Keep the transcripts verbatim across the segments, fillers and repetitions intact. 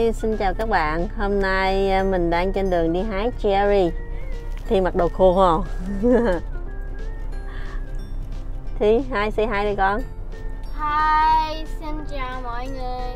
Hi, xin chào các bạn. Hôm nay mình đang trên đường đi hái cherry. Thi mặc đồ khô không? Thi, hi, say hi đi con. Hi, xin chào mọi người.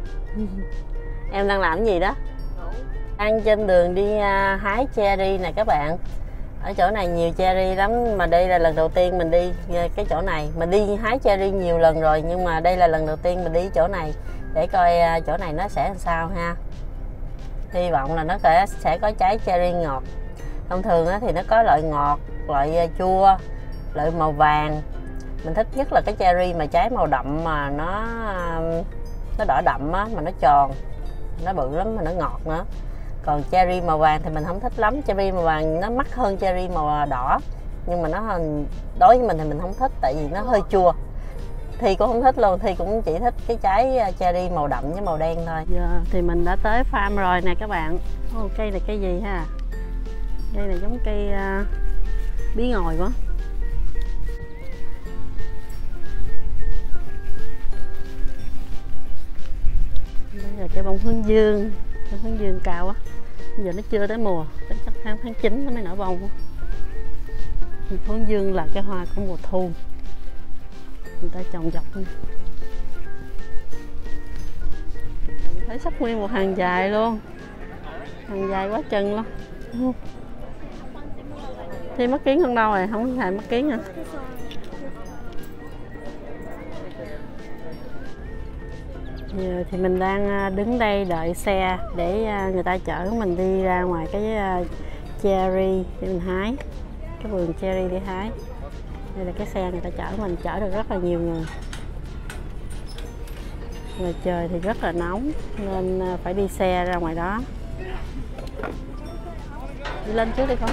Em đang làm cái gì đó? Ngủ. Đang trên đường đi hái cherry nè các bạn. Ở chỗ này nhiều cherry lắm, mà đây là lần đầu tiên mình đi cái chỗ này. Mình đi hái cherry nhiều lần rồi, nhưng mà đây là lần đầu tiên mình đi chỗ này, để coi chỗ này nó sẽ làm sao ha. Hy vọng là nó sẽ có trái cherry ngọt. Thông thường thì nó có loại ngọt, loại chua, loại màu vàng. Mình thích nhất là cái cherry mà trái màu đậm, mà nó nó đỏ đậm á, mà nó tròn, nó bự lắm mà nó ngọt nữa. Còn cherry màu vàng thì mình không thích lắm. Cherry màu vàng nó mắc hơn cherry màu đỏ, nhưng mà nó đối với mình thì mình không thích, tại vì nó hơi chua. Thi cũng không thích luôn, Thi cũng chỉ thích cái trái cherry màu đậm với màu đen thôi. Giờ thì mình đã tới farm rồi nè các bạn. Ô, cây này cây gì ha? Cây này giống cây uh, bí ngòi quá. Đây là cây bông hướng dương. Cây hướng dương cao á. Bây giờ nó chưa tới mùa, tới chắc tháng tháng chín nó mới nở bông. Hướng dương là cái hoa của mùa thu, người ta trồng dọc luôn. Thấy sắp nguyên một hàng dài luôn, hàng dài quá chừng luôn. Thi mất kiến không đâu rồi, không hề mất kiến hả? Giờ thì mình đang đứng đây đợi xe để người ta chở mình đi ra ngoài cái cherry để mình hái, cái vườn cherry để hái. Đây là cái xe người ta chở mình, chở được rất là nhiều người. Ngoài trời thì rất là nóng nên phải đi xe ra ngoài đó. Đi lên trước đi con.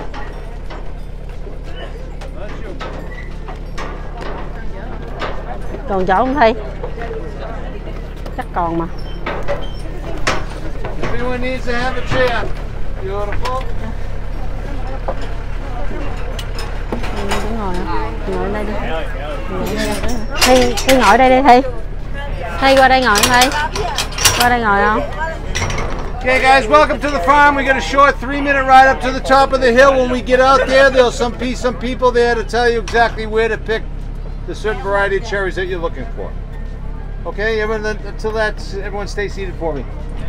Còn chỗ không Thi? Chắc còn mà. Everyone needs to have a chair. Beautiful. Đúng rồi, ngồi đây đi. Thi, Thi ngồi đây đi Thi. Thi qua đây ngồi không Thi? Qua đây ngồi không? Okay guys, welcome to the farm. We got a short three minute ride up to the top of the hill. When we get out there, there'll some be some people there to tell you exactly where to pick the certain variety of cherries that you're looking for. Okay, everyone, until that, everyone stay seated for me.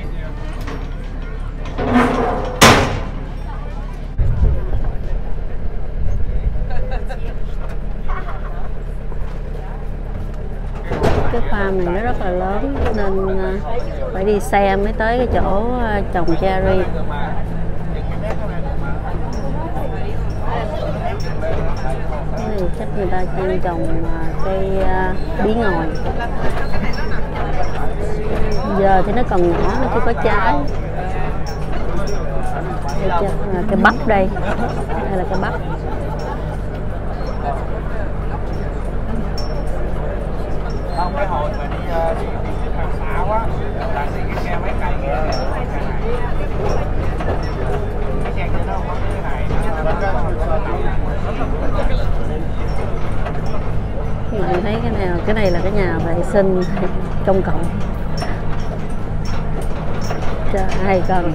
Cái farm này nó rất là lớn nên phải đi xe mới tới cái chỗ trồng cherry. Cái này chắc người ta chuyên trồng cây bí ngòi. Giờ thì nó còn nhỏ, nó chưa có trái. Đây là cái bắp đây, đây là cái bắp. Không, cái hồi mà đi đi đi xếp hàng xạo á, là đi cái xe máy cày kia, cái xe kia nó không có cái này. Mình thấy cái nào, cái này là cái nhà vệ sinh công cộng. Cho ai cần.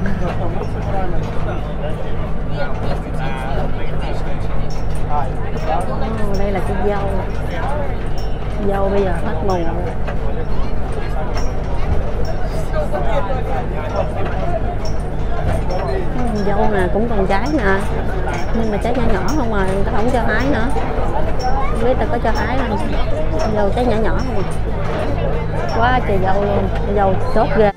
Oh, đây là cái dâu. Dâu bây giờ hết mùa. Dâu nè cũng còn trái nè, nhưng mà trái nhỏ nhỏ không à, người ta không cho hái nữa. Không biết ta có cho hái không. Dâu trái nhỏ nhỏ không à. Quá trời dâu luôn, dâu tốt ghê.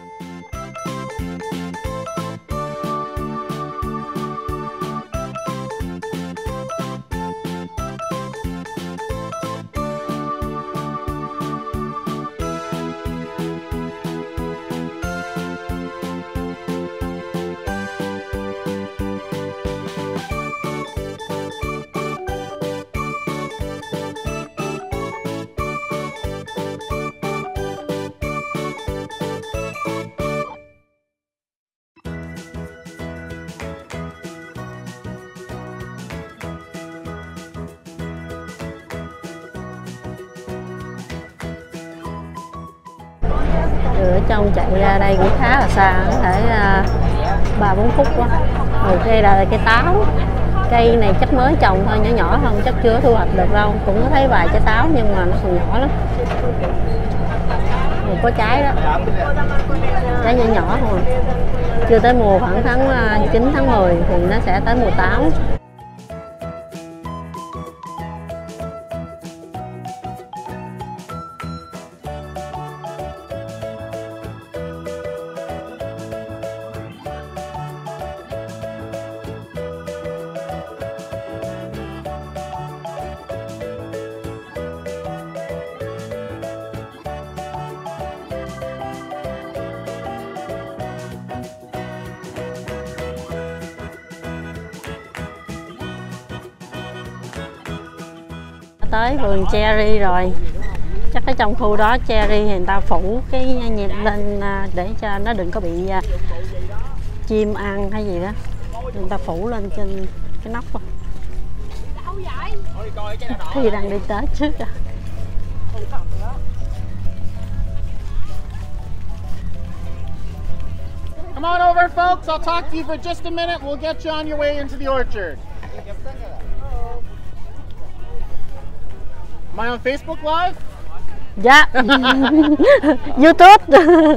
Từ ở trong chạy ra đây cũng khá là xa, có thể ba bốn phút quá. Rồi đây là cây táo. Cây này chắc mới trồng thôi, nhỏ nhỏ không, chắc chưa thu hoạch được đâu. Cũng có thấy vài trái táo nhưng mà nó còn nhỏ lắm. Rồi có trái đó, trái nhỏ nhỏ thôi. Chưa tới mùa, khoảng tháng chín tháng mười thì nó sẽ tới mùa táo. Tới vườn cherry rồi, chắc ở trong khu đó cherry thì người ta phủ cái nhịp lên để cho nó đừng có bị chim ăn hay gì đó, người ta phủ lên trên cái nóc. Thì đang đi tới trước à. Come on over, folks. I'll talk to you for just a minute. We'll get you on your way into the orchard. Am I on Facebook Live? Dạ. YouTube.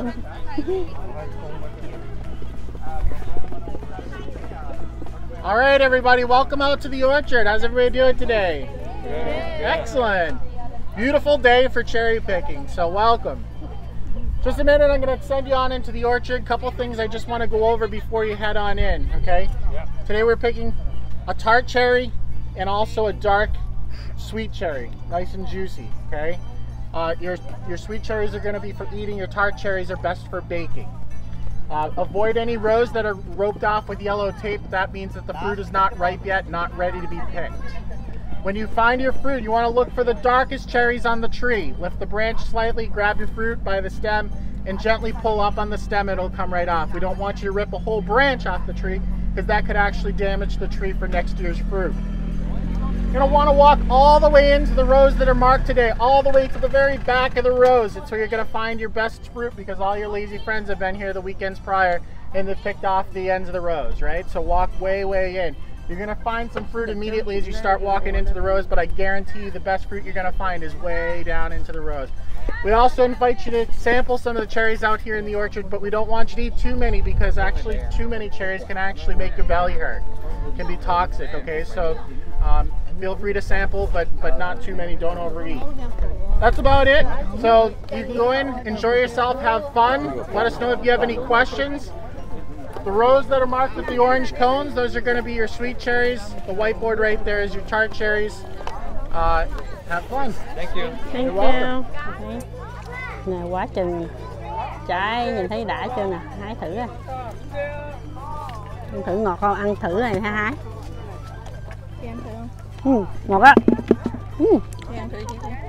All right, everybody, welcome out to the orchard. How's everybody doing today? Yeah. Excellent. Beautiful day for cherry picking, so welcome. Just a minute, I'm going to send you on into the orchard. Couple things I just want to go over before you head on in, okay? Yeah. Today we're picking a tart cherry and also a dark sweet cherry, nice and juicy, okay? Uh, your, your sweet cherries are going to be for eating. Your tart cherries are best for baking. Uh, avoid any rows that are roped off with yellow tape. That means that the fruit is not ripe yet, not ready to be picked. When you find your fruit, you want to look for the darkest cherries on the tree. Lift the branch slightly, grab your fruit by the stem, and gently pull up on the stem. It'll come right off. We don't want you to rip a whole branch off the tree because that could actually damage the tree for next year's fruit. You're going to want to walk all the way into the rows that are marked today, all the way to the very back of the rows. It's where you're going to find your best fruit because all your lazy friends have been here the weekends prior and they've picked off the ends of the rows, right? So walk way, way in. You're going to find some fruit immediately as you start walking into the rows, but I guarantee you the best fruit you're going to find is way down into the rows. We also invite you to sample some of the cherries out here in the orchard, but we don't want you to eat too many because actually too many cherries can actually make your belly hurt. It can be toxic, okay? So um, feel free to sample, but, but not too many, don't overeat. That's about it. So you can go in, enjoy yourself, have fun. Let us know if you have any questions. The rows that are marked with the orange cones, those are going to be your sweet cherries. The whiteboard right there is your tart cherries. Uh, have fun. Thank you. Thank you. Okay. Nè, quá chừng trái nhìn thấy đã chưa nè, hái thử à. Ăn thử ngọt không? Ăn thử này hái hái. Chị ăn thử không? Ừ, ngọt á. Ừ. Chị ăn thử chị thấy.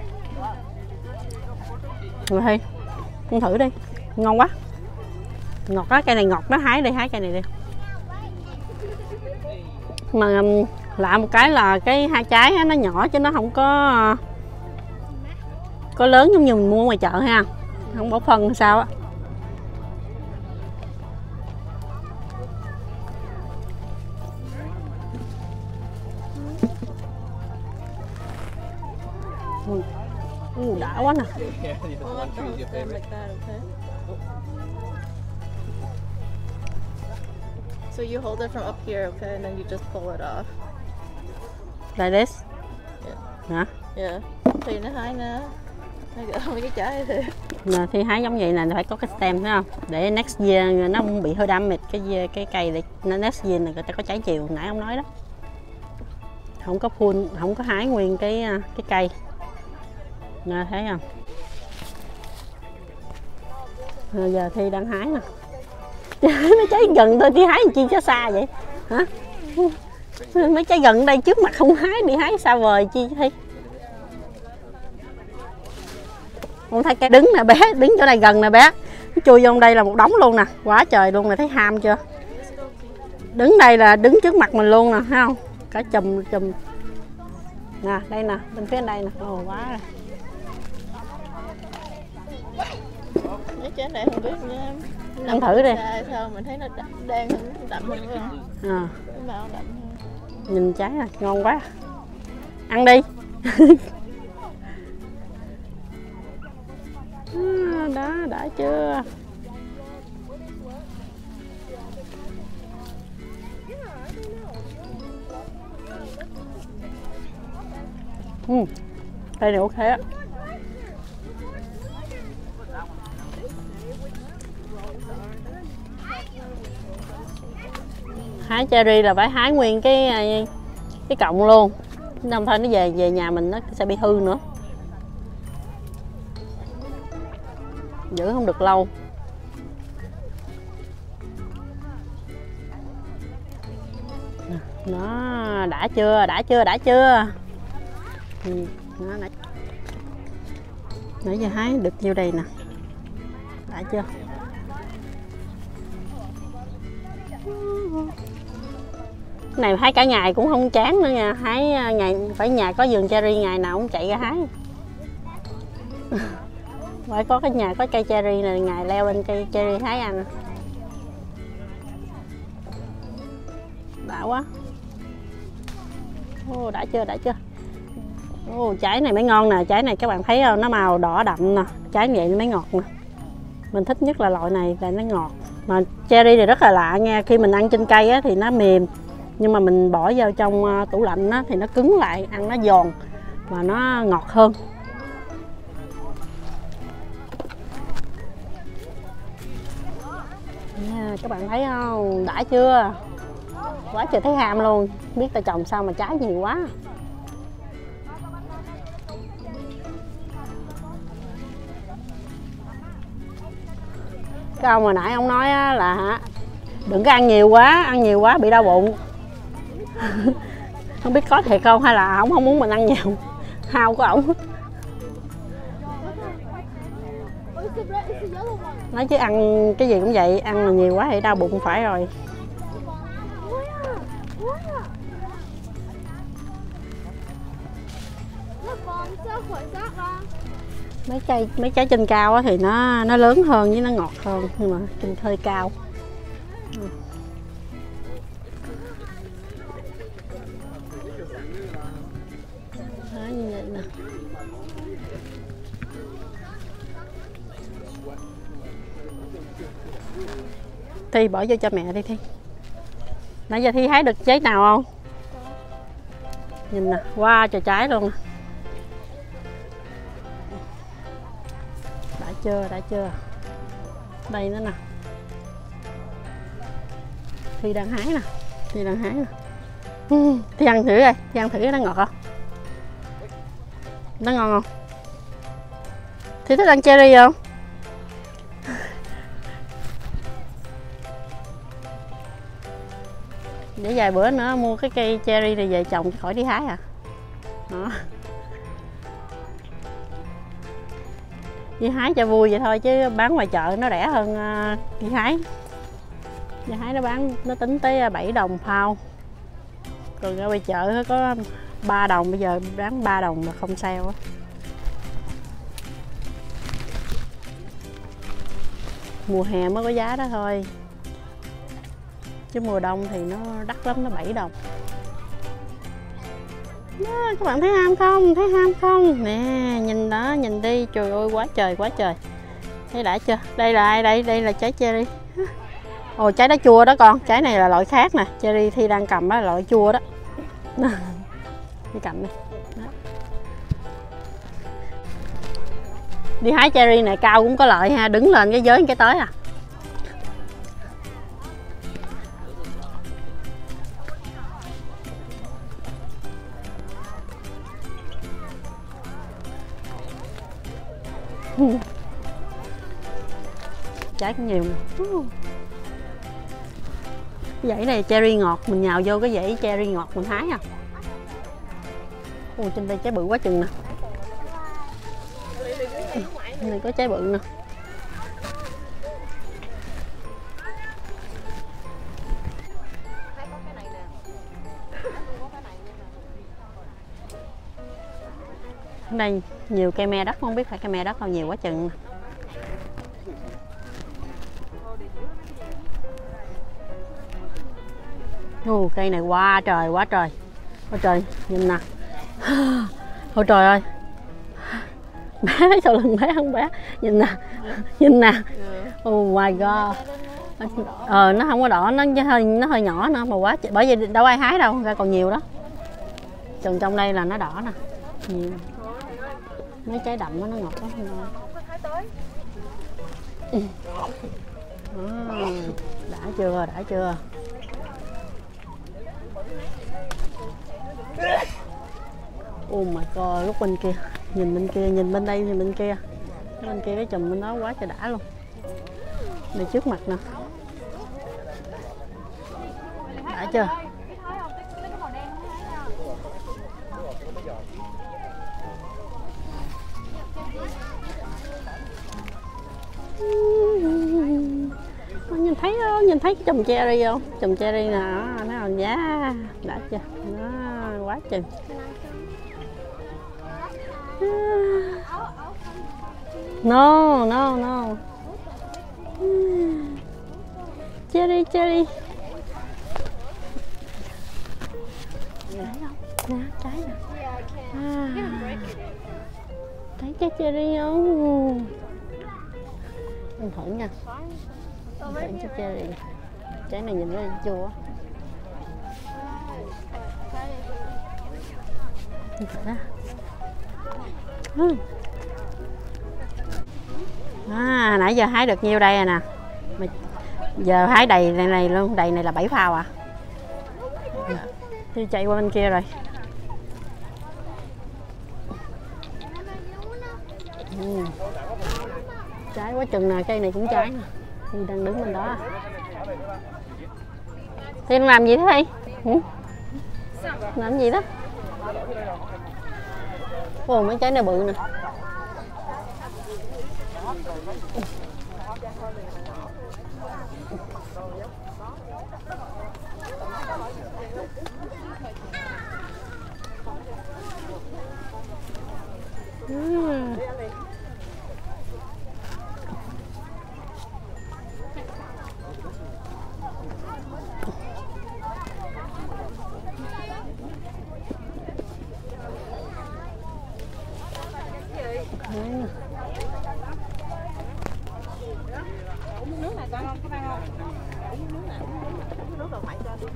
Rồi Thi, ăn thử đi, ngon quá. Ngọt á, cây này ngọt đó, hái đi, hái cây này đi. Mà um, lạ một cái là cái hai trái á, nó nhỏ chứ nó không có có lớn giống như mình mua ngoài chợ ha, không bỏ phân sao á. Ừ. Ừ, đã quá nè. So you hold it from up here, okay, and then you just pull it off. Like this? Yeah. Hả? Yeah. Thì nó hái nè. Mấy cái trái thì. Nè, thì hái giống vậy nè, phải có cái stem thấy không? Để next year nó không bị hơi damage cái cái cây để nó next year này người ta có trái chiều nãy ông nói đó. Không có full, không có hái nguyên cái cái cây. Nè thấy không? Rồi giờ Thi đang hái nè. Mấy trái gần thôi, Thi hái làm chi cho xa vậy? Hả? Mấy trái gần đây trước mặt không hái, đi hái xa vời chi Thi? Không thấy cái đứng nè bé, đứng chỗ này gần nè bé. Chui vô đây là một đống luôn nè, quá trời luôn nè, thấy ham chưa? Đứng đây là đứng trước mặt mình luôn nè, thấy không? Cả chùm chùm. Nè, đây nè, bên phía đây nè, ồ quá rồi. trái này không biết nữa. Ăn thử đi. Sao mình thấy nó đen hơn, đậm hơn phải không? À. Cái màu đậm hơn. Nhìn trái này ngon quá. Ăn đi. À, đó đã chưa? Ừ. Đây này ok á. Hái cherry là phải hái nguyên cái cái cọng luôn, không thôi nó về về nhà mình nó sẽ bị hư nữa, giữ không được lâu. Nó đã chưa, đã chưa, đã chưa. Ừ, nó đã. Nãy giờ hái được nhiêu đây nè, đã chưa? Cái này hái cả ngày cũng không chán nữa nha, hái ngày phải nhà có vườn cherry ngày nào cũng chạy ra hái. Phải có cái nhà có cây cherry này ngày leo lên cây cherry hái ăn. Đã quá. Ô, đã chưa, đã chưa? Ô, trái này mới ngon nè, trái này các bạn thấy không? Nó màu đỏ đậm nè, trái vậy nó mới ngọt nè. Mình thích nhất là loại này là nó ngọt. Mà cherry thì rất là lạ nha, khi mình ăn trên cây á, thì nó mềm. Nhưng mà mình bỏ vào trong tủ lạnh á, thì nó cứng lại, ăn nó giòn và nó ngọt hơn. Yeah, các bạn thấy không? Đã chưa? Quá trời thấy ham luôn. Biết ta trồng sao mà trái nhiều quá. Cái ông hồi nãy ông nói là đừng có ăn nhiều quá, ăn nhiều quá bị đau bụng. Không biết có thiệt không hay là ổng không muốn mình ăn nhiều. Hao của ổng. Nói chứ ăn cái gì cũng vậy, ăn mà nhiều quá thì đau bụng phải rồi. Mấy cây mấy trái trên cao á thì nó nó lớn hơn với nó ngọt hơn, nhưng mà trên hơi cao. Ừ. Đó, như vậy nè. Thi bỏ vô cho mẹ đi Thi. Nãy giờ Thi hái được trái nào không? Nhìn nè, wow trời trái luôn nè. Đã chưa, đã chưa? Đây nữa nè. Thi đang hái nè, Thi đang hái nè. Ừ, Thi ăn thử coi, Thi ăn thử nó ngọt không? Nó ngon không? Thi thích ăn cherry không? Để vài bữa nữa mua cái cây cherry này về trồng khỏi đi hái à. Đó. Đi hái cho vui vậy thôi chứ bán ngoài chợ nó rẻ hơn uh, đi hái. Đi hái nó bán nó tính tới bảy đồng phao. Còn ra ngoài chợ có ba đồng, bây giờ bán ba đồng mà không sale á. Mùa hè mới có giá đó thôi. Chứ mùa đông thì nó đắt lắm, nó bảy đồng. Đó, các bạn thấy ham không? Thấy ham không? Nè, nhìn đó, nhìn đi. Trời ơi, quá trời, quá trời. Thấy đã chưa? Đây là ai đây? Đây là trái cherry. Ồ, trái đó chua đó con. Trái này là loại khác nè. Cherry Thi đang cầm đó là loại chua đó. Đi cầm đi. Đó. Đi hái cherry này cao cũng có lợi ha. Đứng lên cái giới cái tới à. Trái cũng nhiều nè. Cái dãy này cherry ngọt, mình nhào vô cái dãy cherry ngọt mình hái à. Ồ, trên đây trái bự quá chừng nè. Bên này có trái bự nè. Ở đây nhiều cây me đất, không biết phải cây me đất không, nhiều quá chừng. Ồ, cây này quá trời quá trời quá trời, nhìn nè. Ôi trời ơi, bé sau lưng bé không bé, nhìn nè, nhìn nè. Oh my god. Ờ nó không có đỏ, nó hơi nó hơi nhỏ nữa mà quá, bởi vì đâu ai hái đâu, ra còn nhiều đó. Trồng trong đây là nó đỏ nè, nhiều. Mấy trái đậm đó, nó ngọt lắm. À, đã chưa, đã chưa. Oh my god, lúc bên kia, nhìn bên kia, nhìn bên đây, nhìn bên kia. Bên kia cái chùm bên đó quá trời đã luôn. Đây trước mặt nè. Đã chưa? Nhìn thấy không? Nhìn thấy cái chùm cherry không? Chùm cherry nè, nó còn giá. Đã chưa? Nó quá chừng. No, no, no. Cherry, cherry. Thấy không? Nè, trái nè. À, thấy trái cherry không? Mình thử nha. Mình thử trái cherry. Trái này nhìn nó chua. Mình thử đó. À, nãy giờ hái được nhiêu đây à nè. Giờ hái đầy này, này luôn, đầy này là bảy phao à. Thì chạy qua bên kia rồi. Ừ. Trái quá chừng nè, cây này cũng trái nè. Thì đang đứng bên đó. Thì làm gì thế đây? Ừ? Làm gì đó? Ồ, mấy trái này bự nè. Uhm. Nước này con có ăn không? Nước này nước rồi mày cho đi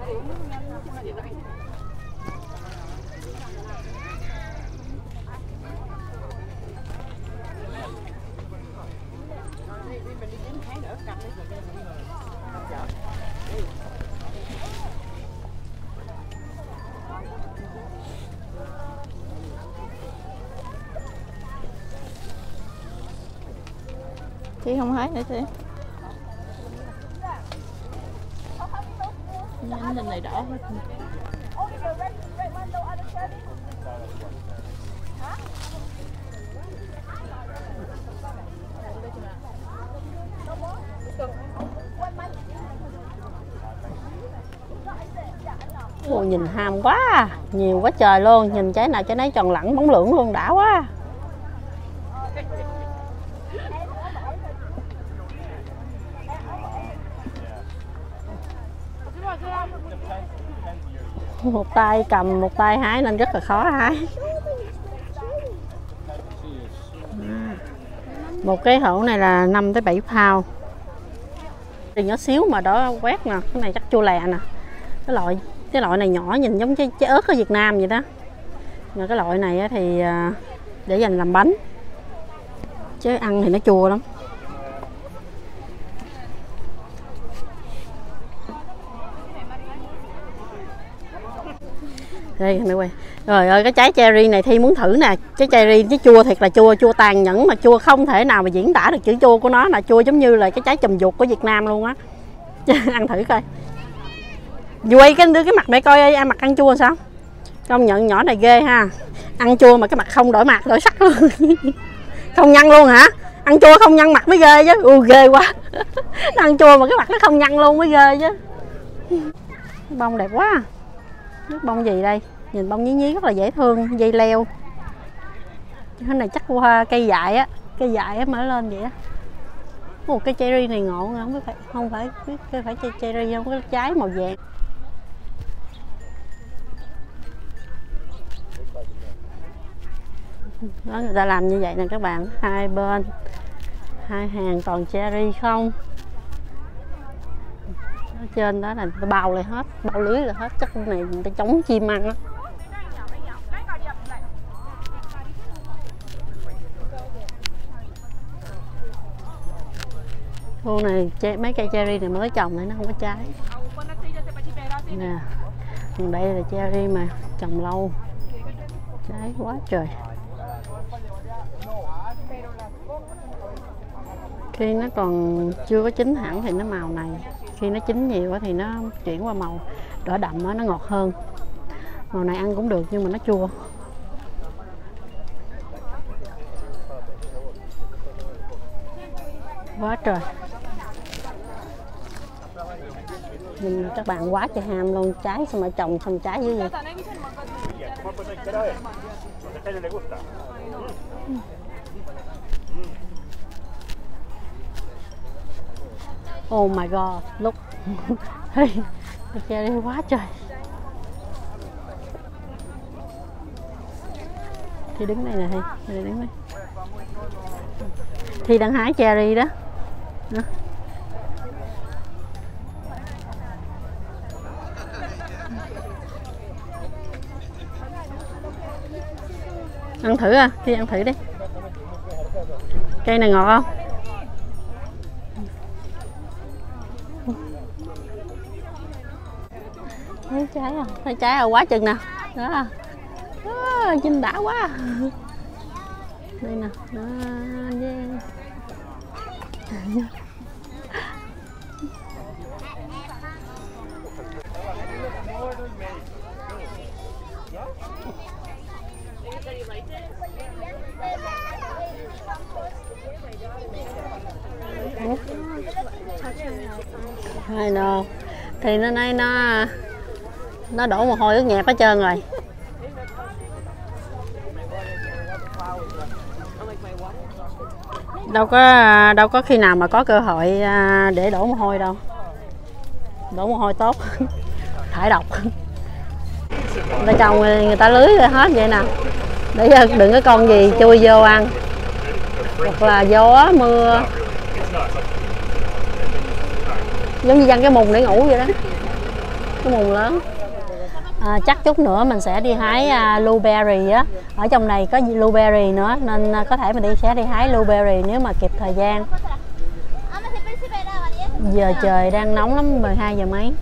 chị không hái nữa chị. Nhánh bên này đỏ hết. Ồ, nhìn ham quá à. Nhiều quá trời luôn, nhìn trái nào trái nấy tròn lẳng bóng lưỡng luôn, đã quá. Một tay cầm, một tay hái nên rất là khó hái. Một cái hũ này là năm tới bảy phao. Thì nhỏ xíu mà đó quét nè, cái này chắc chua lè nè. Cái loại cái loại này nhỏ nhìn giống trái, trái ớt ở Việt Nam vậy đó. Mà cái loại này thì để dành làm bánh. Chứ ăn thì nó chua lắm. Đây mẹ quay. Trời ơi, cái trái cherry này Thi muốn thử nè. Trái cherry nó chua thiệt là chua, chua tàn nhẫn mà chua không thể nào mà diễn tả được chữ chua của nó, là chua giống như là cái trái chùm ruột của Việt Nam luôn á. Ăn thử coi. Quay cái cái mặt mẹ coi ơi, ăn mặt ăn chua sao? Công nhận nhỏ này ghê ha. Ăn chua mà cái mặt không đổi mặt đổi sắc luôn. Không nhăn luôn hả? Ăn chua không nhăn mặt mới ghê chứ. Ừ, ghê quá. Nó ăn chua mà cái mặt nó không nhăn luôn mới ghê chứ. Bông đẹp quá à. Nước bông gì đây? Nhìn bông nhí nhí rất là dễ thương, dây leo. Cái này chắc qua cây dại á, cây dại á mở lên vậy á. Ồ, cái cherry này ngộ, không phải không phải cái phải cherry không, có trái màu vàng. Đó, người ta làm như vậy nè các bạn, hai bên hai hàng toàn cherry không. Ở trên đó là người ta bao lại hết, bao lưới là hết, chắc cái này người ta chống chim ăn á. Khu này mấy cây cherry này mới trồng này nó không có trái nè. Còn đây là cherry mà trồng lâu, trái quá trời. Khi nó còn chưa có chín hẳn thì nó màu này, khi nó chín nhiều thì nó chuyển qua màu đỏ đậm đó, nó ngọt hơn. Màu này ăn cũng được nhưng mà nó chua. Quá trời. Nhìn các bạn quá trời ham luôn, trái xong mà trồng xong trái dữ vậy. Oh my god, look. Cherry quá trời. Thì đứng đây nè Thi, Thi đứng đây. Thi đang hái cherry đó. Đó. Ăn thử à, Thi ăn thử đi. Cây này ngọt không? Thấy trái không? Thấy trái rồi quá chừng nè. Đó. Đó, nhìn đã quá. Đây nè. Đó, yeah. I know. Thì nó nay nó nó đổ mồ hôi ướt nhẹp hết trơn rồi. Đâu có đâu có khi nào mà có cơ hội để đổ mồ hôi đâu. Đổ mồ hôi tốt. Thải độc. Người ta trồng người ta lưới ra hết vậy nè. Để đừng có con gì chui vô ăn. Hoặc là gió, mưa. Giống như văng cái mùng để ngủ vậy đó. Cái mùng lớn. À, chắc chút nữa mình sẽ đi hái uh, blueberry á. Ở trong này có blueberry nữa nên uh, có thể mình đi sẽ đi hái blueberry nếu mà kịp thời gian. Giờ trời đang nóng lắm, mười hai giờ mấy.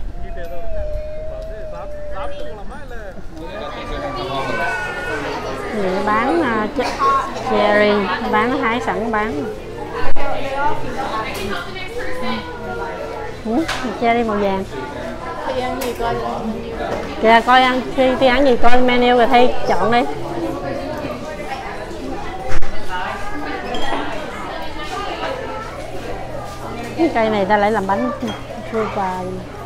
Người bán uh, cherry, bán hái sẵn bán. Ừ, cherry màu vàng. Thì ăn gì coi kìa, coi ăn khi thì ăn gì coi menu rồi Thi chọn đi. Cái cây này ta lại làm bánh fruit